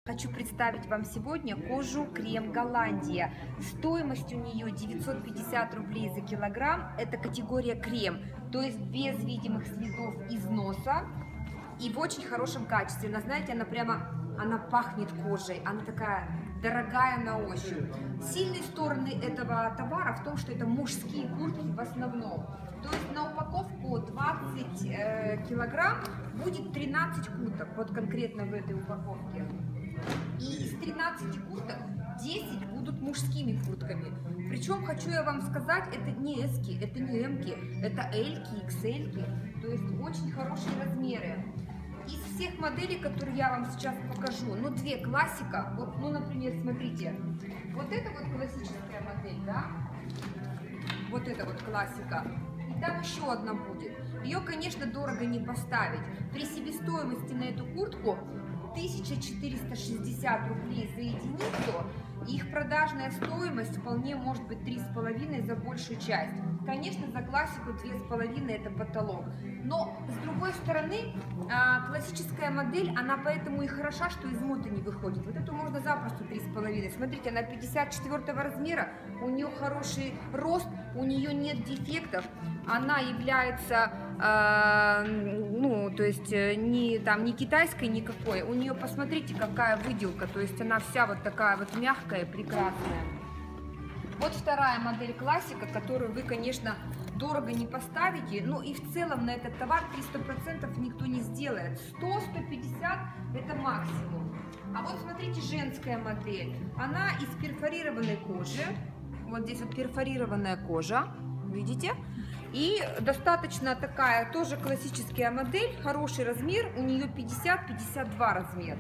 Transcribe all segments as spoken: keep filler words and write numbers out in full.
Хочу представить вам сегодня кожу крем Голландия. Стоимость у нее девятьсот пятьдесят рублей за килограмм. Это категория крем, то есть без видимых следов износа и в очень хорошем качестве. Она, знаете, она прямо, она пахнет кожей, она такая дорогая на ощупь. Сильные стороны этого товара в том, что это мужские куртки в основном. То есть на упаковку двадцать э, килограмм будет тринадцать курток, вот конкретно в этой упаковке. И из тринадцати курток десять будут мужскими куртками. Причем, хочу я вам сказать, это не эски, это не эмки, это эльки, икс эльки. То есть очень хорошие размеры. Из всех моделей, которые я вам сейчас покажу, ну, две классика. Вот, ну, например, смотрите, вот это вот классическая модель, да? Вот это вот классика. И там еще одна будет. Ее, конечно, дорого не поставить. При себестоимости на эту куртку тысяча четыреста шестьдесят рублей за единицу, и их продажная стоимость вполне может быть три с половиной за большую часть. Конечно, за классику две с половиной это потолок. Но с другой стороны, классическая модель, она поэтому и хороша, что из моды не выходит. Вот эту можно запросто три с половиной. Смотрите, она пятьдесят четвёртого размера, у нее хороший рост, у нее нет дефектов, она является, э, ну, то есть не там не китайской никакой. У нее, посмотрите, какая выделка, то есть она вся вот такая вот мягкая, прекрасная. Вот вторая модель классика, которую вы, конечно, дорого не поставите, ну и в целом на этот товар триста процентов никто не сделает. сто — сто пятьдесят это максимум. А вот смотрите, женская модель, она из перфорированной кожи, вот здесь вот перфорированная кожа, видите? И достаточно такая, тоже классическая модель, хороший размер, у нее пятьдесят — пятьдесят два размер.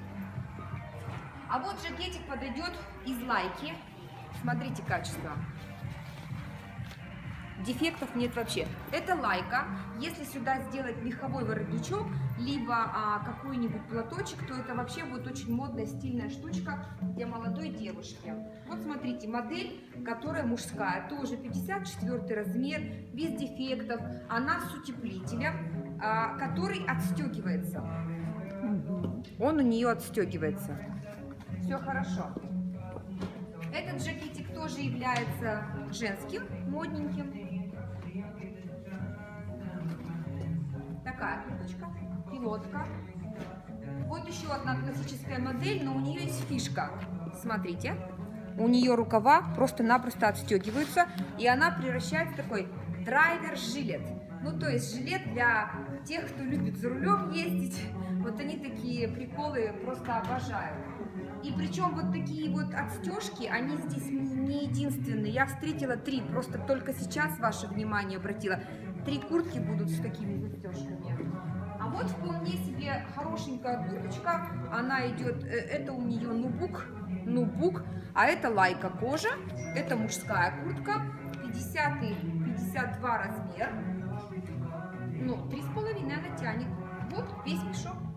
А вот жакетик подойдет из лайки. Смотрите качество. Дефектов нет вообще. Это лайка. Если сюда сделать меховой воротничок, либо а, какой-нибудь платочек, то это вообще будет очень модная, стильная штучка для молодой девушки. Вот смотрите, модель, которая мужская, тоже пятьдесят четвёртый размер, без дефектов. Она с утеплителем, а, который отстегивается. Он у нее отстегивается. Все хорошо. Этот жакетик тоже является женским, модненьким. Такая курточка, пилотка. Вот еще одна классическая модель, но у нее есть фишка. Смотрите, у нее рукава просто-напросто отстегиваются, и она превращается в такой драйвер-жилет. Ну, то есть жилет для тех, кто любит за рулем ездить. Вот они такие приколы просто обожают. И причем вот такие вот отстежки, они здесь не единственные. Я встретила три, просто только сейчас ваше внимание обратила. Три куртки будут с такими застежками. А вот вполне себе хорошенькая курточка. Она идет, это у нее нубук, нубук, а это лайка кожа. Это мужская куртка, пятьдесят — пятьдесят два размер. Ну, три с половиной она тянет. Вот весь мешок.